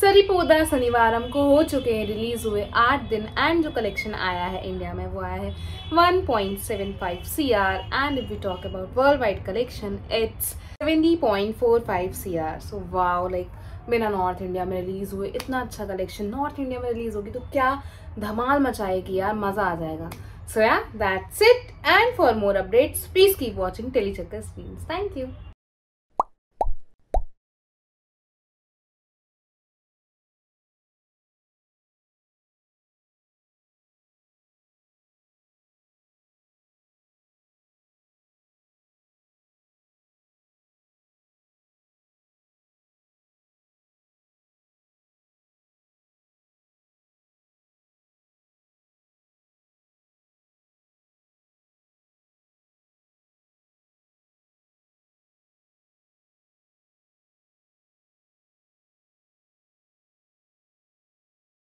सरिपोदा शनिवारम को हो चुके हैं, रिलीज हुए 8 दिन एंड जो कलेक्शन आया है इंडिया में वो आया है 1.75 CR and if we talk about world wide collection it's 70.45 CR। So wow, like मेरा नॉर्थ इंडिया में रिलीज हुए इतना अच्छा कलेक्शन नॉर्थ इंडिया में रिलीज होगी तो क्या धमाल मचाएगी यार, मजा आ जाएगा। So yeah that's it and for more updates please keep watching TellyChakkar screens. Thank you.